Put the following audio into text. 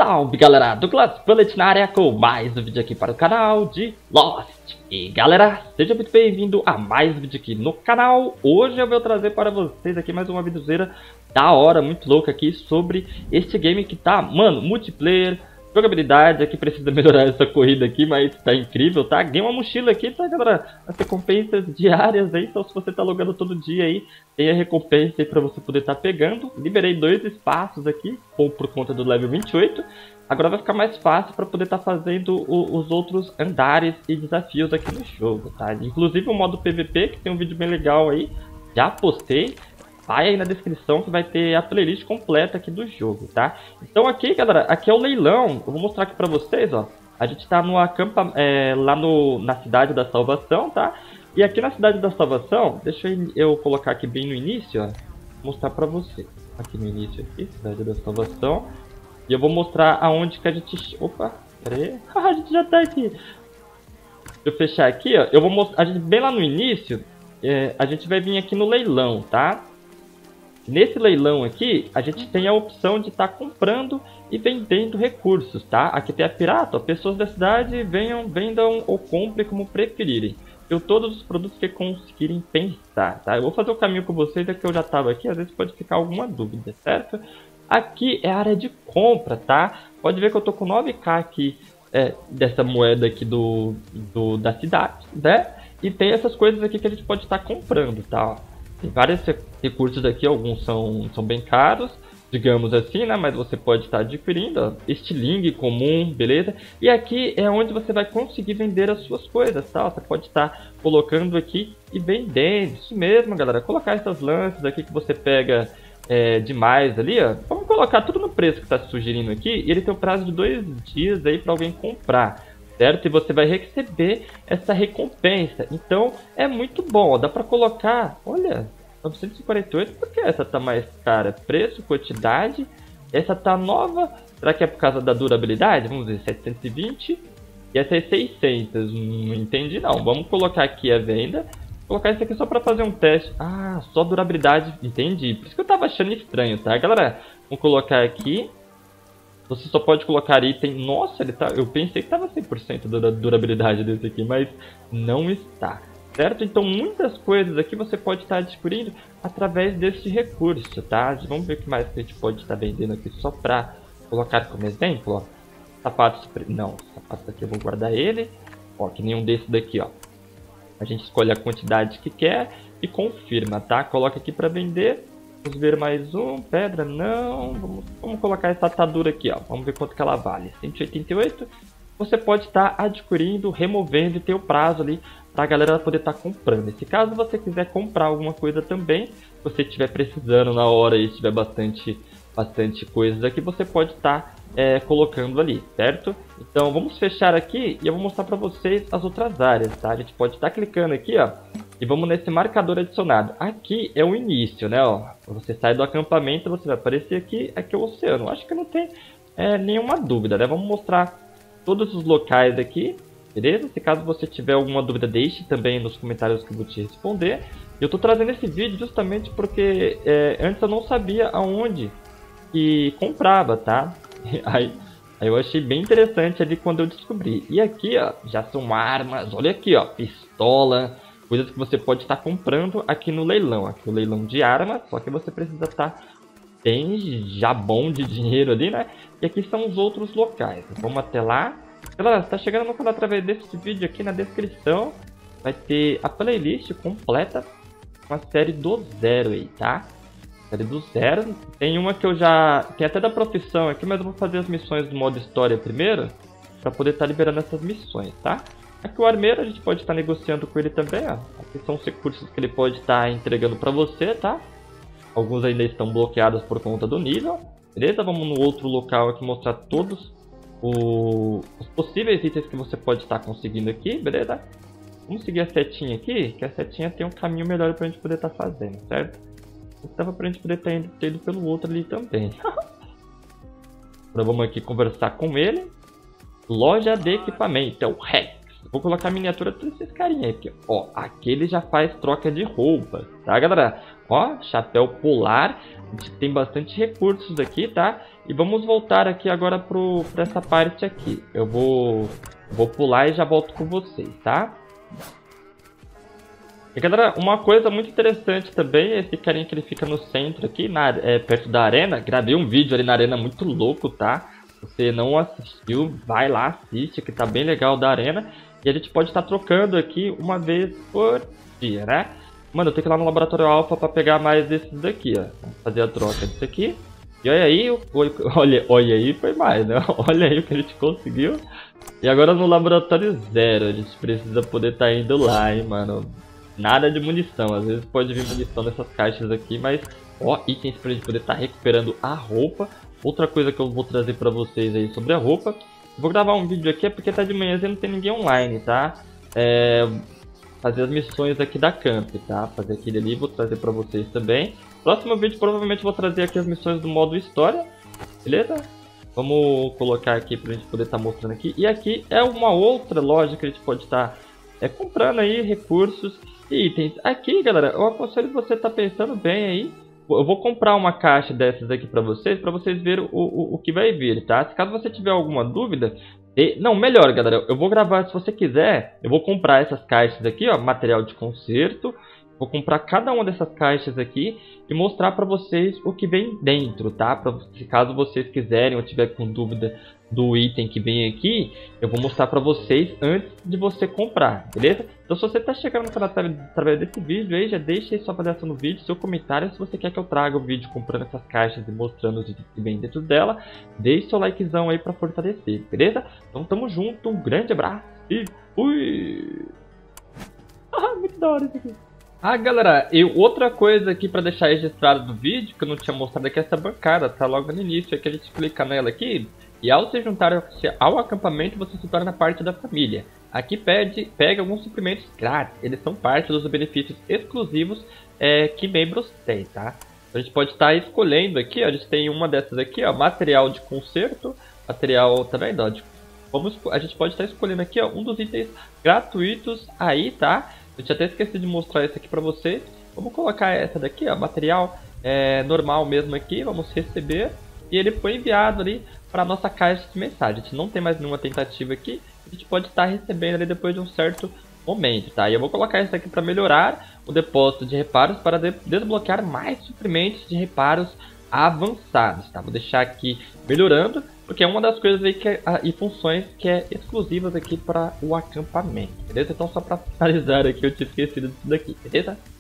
Salve galera, Douglas Bullet na área com mais um vídeo aqui para o canal de Lost. E galera, seja muito bem-vindo a mais um vídeo aqui no canal. Hoje eu vou trazer para vocês aqui mais uma videozeira da hora, muito louca aqui sobre este game que tá, mano, multiplayer, jogabilidade, aqui precisa melhorar essa corrida aqui, mas tá incrível, tá? Ganhei uma mochila aqui, tá galera? As recompensas diárias aí, então se você tá logando todo dia aí, tem a recompensa aí pra você poder tá pegando. Liberei 2 espaços aqui, por conta do level 28. Agora vai ficar mais fácil para poder estar fazendo os outros andares e desafios aqui no jogo, tá? Inclusive o modo PVP, que tem um vídeo bem legal aí, já postei. Vai aí na descrição que vai ter a playlist completa aqui do jogo, tá? Então aqui, galera, aqui é o leilão. Eu vou mostrar aqui pra vocês, ó. A gente tá no lá na Cidade da Salvação, tá? E aqui na Cidade da Salvação, deixa eu colocar aqui bem no início, ó. Vou mostrar pra vocês. Aqui no início, aqui, Cidade da Salvação. E eu vou mostrar aonde que a gente... Opa, pera aí. A gente já tá aqui. Deixa eu fechar aqui, ó. Eu vou mostrar... A gente, bem lá no início, a gente vai vir aqui no leilão, tá? Nesse leilão aqui, a gente tem a opção de estar comprando e vendendo recursos, tá? Aqui tem a pirata, ó, pessoas da cidade venham, vendam ou comprem como preferirem. Eu todos os produtos que conseguirem pensar, tá? Eu vou fazer o caminho com vocês, é que eu já estava aqui, às vezes pode ficar alguma dúvida, certo? Aqui é a área de compra, tá? Pode ver que eu tô com 9k aqui dessa moeda aqui da cidade, né? E tem essas coisas aqui que a gente pode estar comprando, tá? Ó. Tem vários recursos aqui, alguns são bem caros, digamos assim, né? Mas você pode estar adquirindo, ó, estilingue comum, beleza? E aqui é onde você vai conseguir vender as suas coisas, tá? Você pode estar colocando aqui e vendendo, isso mesmo, galera. Colocar essas lanças aqui que você pega demais ali, ó. Vamos colocar tudo no preço que está sugerindo aqui e ele tem um prazo de 2 dias aí para alguém comprar. Certo? E você vai receber essa recompensa. Então é muito bom, ó. Dá pra colocar, olha, 948, porque essa tá mais cara? Preço, quantidade, essa tá nova, será que é por causa da durabilidade? Vamos ver, 720 e essa é 600, não entendi não. Vamos colocar aqui a venda, vou colocar isso aqui só pra fazer um teste. Ah, só durabilidade, entendi, por isso que eu tava achando estranho, tá galera? Vamos colocar aqui. Você só pode colocar item... Nossa, ele tá... eu pensei que estava 100% da durabilidade desse aqui, mas não está. Certo? Então, muitas coisas aqui você pode estar adquirindo através desse recurso, tá? Vamos ver o que mais que a gente pode estar vendendo aqui só para colocar como exemplo, ó. Sapatos... Não, sapatos aqui eu vou guardar ele. Ó, que nenhum desse daqui, ó. A gente escolhe a quantidade que quer e confirma, tá? Coloca aqui para vender. Vamos ver mais um, pedra, não, vamos colocar essa atadura aqui, ó, vamos ver quanto que ela vale, 188, você pode estar adquirindo, removendo e ter o prazo ali para a galera poder estar comprando. Se caso você quiser comprar alguma coisa também, se você estiver precisando na hora e tiver bastante coisas aqui, você pode estar colocando ali, certo? Então vamos fechar aqui e eu vou mostrar para vocês as outras áreas, tá? A gente pode estar clicando aqui, ó. E vamos nesse marcador adicionado. Aqui é o início, né? Ó. Você sai do acampamento, você vai aparecer aqui. Aqui é o oceano. Acho que não tem nenhuma dúvida, né? Vamos mostrar todos os locais aqui, beleza? Se caso você tiver alguma dúvida, deixe também nos comentários que eu vou te responder. Eu tô trazendo esse vídeo justamente porque antes eu não sabia aonde que comprava, tá? Aí eu achei bem interessante ali quando eu descobri. E aqui, ó, já são armas. Olha aqui, ó, pistola. Coisas que você pode estar comprando aqui no leilão. Aqui o leilão de armas, só que você precisa estar bem já bom de dinheiro ali, né? E aqui são os outros locais. Vamos até lá. Galera, você está chegando no canal através desse vídeo aqui na descrição. Vai ter a playlist completa com a série do zero aí, tá? Série do zero. Tem uma que eu já... Tem até da profissão aqui, mas eu vou fazer as missões do modo história primeiro. Para poder estar liberando essas missões, tá? Aqui o armeiro, a gente pode estar negociando com ele também, ó. Aqui são os recursos que ele pode estar entregando para você, tá? Alguns ainda estão bloqueados por conta do nível. Beleza? Vamos no outro local aqui mostrar todos os possíveis itens que você pode estar conseguindo aqui, beleza? Vamos seguir a setinha aqui, que a setinha tem um caminho melhor para a gente poder estar fazendo, certo? Dava para a gente poder ter ido pelo outro ali também. Agora vamos aqui conversar com ele. Loja de equipamento, é o Rex. Vou colocar a miniatura de todos esses carinha aí, porque, ó, aqui ele já faz troca de roupas, tá, galera? Ó, chapéu polar, a gente tem bastante recursos aqui, tá? E vamos voltar aqui agora pra essa parte aqui. Eu vou pular e já volto com vocês, tá? E galera, uma coisa muito interessante também é esse carinha que ele fica no centro aqui, perto da arena. Gravei um vídeo ali na arena muito louco, tá? Se você não assistiu, vai lá, assiste, que tá bem legal da arena. E a gente pode estar trocando aqui uma vez por dia, né? Mano, eu tenho que ir lá no laboratório alfa pra pegar mais desses daqui, ó. Vamos fazer a troca disso aqui. E olha aí, olha aí, foi mais, né? Olha aí o que a gente conseguiu. E agora no laboratório 0, a gente precisa poder estar indo lá, hein, mano. Nada de munição, às vezes pode vir munição nessas caixas aqui, mas... Ó, itens pra gente poder estar recuperando a roupa. Outra coisa que eu vou trazer pra vocês aí sobre a roupa. Vou gravar um vídeo aqui, porque tá de manhã e não tem ninguém online, tá? Fazer as missões aqui da camp, tá? Fazer aquele ali, vou trazer pra vocês também. Próximo vídeo provavelmente vou trazer aqui as missões do modo história, beleza? Vamos colocar aqui pra gente poder estar mostrando aqui. E aqui é uma outra loja que a gente pode estar comprando aí recursos e itens. Aqui, galera, eu aconselho você estar pensando bem aí. Eu vou comprar uma caixa dessas aqui pra vocês verem o que vai vir, tá? Se caso você tiver alguma dúvida... Não, melhor, galera, eu vou gravar, se você quiser, eu vou comprar essas caixas aqui, ó, material de conserto. Vou comprar cada uma dessas caixas aqui e mostrar pra vocês o que vem dentro, tá? Se caso vocês quiserem ou tiver com dúvida do item que vem aqui, eu vou mostrar pra vocês antes de você comprar, beleza? Então se você tá chegando no canal através desse vídeo aí, já deixa aí sua avaliação no vídeo, seu comentário, se você quer que eu traga o vídeo comprando essas caixas e mostrando os itens que vem dentro dela, deixe seu likezão aí pra fortalecer, beleza? Então tamo junto, um grande abraço e fui! Ah, muito da hora isso aqui! Ah, galera, outra coisa aqui pra deixar registrado no vídeo, que eu não tinha mostrado aqui, é essa bancada, tá logo no início, é que a gente clica nela aqui, e ao se juntar ao acampamento, você se torna parte da família. Aqui pega alguns suprimentos grátis, eles são parte dos benefícios exclusivos que membros têm, tá? A gente pode estar escolhendo aqui, ó, a gente tem uma dessas aqui, ó, material de conserto, material, tá vendo, ó, a gente pode estar escolhendo aqui, ó, um dos itens gratuitos aí, tá? Eu tinha até esquecido de mostrar isso aqui pra vocês. Vamos colocar essa daqui, ó, material normal mesmo aqui, vamos receber. E ele foi enviado ali para nossa caixa de mensagem. A gente não tem mais nenhuma tentativa aqui, a gente pode estar recebendo ali depois de um certo momento, tá? E eu vou colocar isso aqui para melhorar o depósito de reparos, para desbloquear mais suprimentos de reparos avançados, tá? Vou deixar aqui melhorando, porque é uma das coisas aí e funções que é exclusivas aqui para o acampamento, beleza? Então só para finalizar aqui, eu tinha esquecido disso daqui, beleza?